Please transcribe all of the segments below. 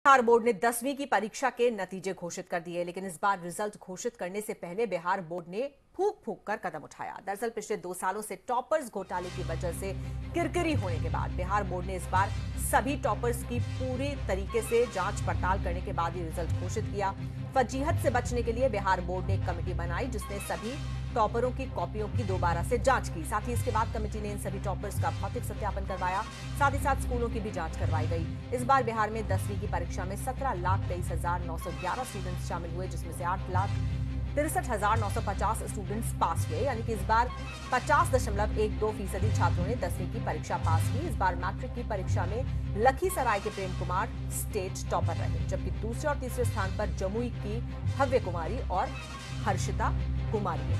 Bihar board ने 10वीं की परीक्षा के नतीजे घोषित कर दिए, लेकिन इस बार रिजल्ट घोषित करने से पहले बिहार बोर्ड ने फूंक फूंक कर कदम उठाया। दरअसल पिछले 2 सालों से टॉपर्स घोटाले की वजह से किरकिरी होने के बाद बिहार बोर्ड ने इस बार सभी टॉपर्स की पूरी तरीके से जांच पड़ताल करने के बाद ही रिजल्ट घोषित किया। फजीहत से बचने के लिए बिहार बोर्ड ने एक कमेटी बनाई जिसने सभी टॉपरों की कॉपियों की दोबारा से जांच की। साथ ही इसके बाद कमेटी ने इन सभी टॉपर्स का भौतिक सत्यापन करवाया। साथ ही साथ स्कूलों की भी जांच करवाई गई। इस बार बिहार में 10वीं की परीक्षा में 17,23,911 स्टूडेंट्स शामिल हुए, जिसमें से 8,63,950 स्टूडेंट्स पास हुए। यानी कि इस बार 50.12% छात्रों ने 10वीं की परीक्षा पास की। इस बार मैट्रिक की परीक्षा में लखीसराय के प्रेम कुमार स्टेट टॉपर रहे, जबकि दूसरे और तीसरे स्थान पर जमुई की भव्य कुमारी और हर्षिता कुमारी है।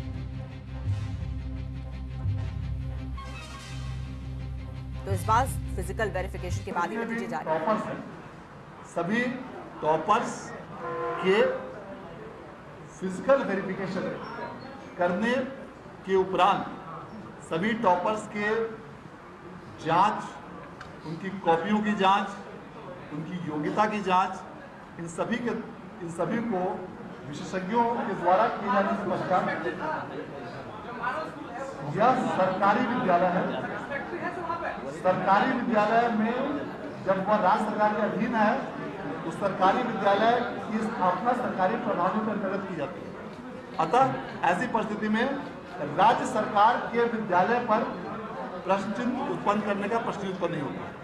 तो इस बार फिजिकल वेरिफिकेशन के बाद ही नतीजे जारी। सभी टॉपर्स के फिजिकल वेरिफिकेशन करने के उपरांत सभी टॉपर्स के जांच, उनकी कॉपियों की जांच, उनकी योग्यता की जांच, इन सभी को विशेषज्ञों के द्वारा की जाने के पश्चात यह सरकारी विद्यालय है। सरकारी विद्यालय में जब वह राज्य सरकार के अधीन है तो सरकारी विद्यालय की स्थापना सरकारी प्रभावों के अंतर्गत की जाती है। अतः ऐसी परिस्थिति में राज्य सरकार के विद्यालय पर प्रश्न चिन्ह उत्पन्न करने का प्रश्न उत्पन्न नहीं होता।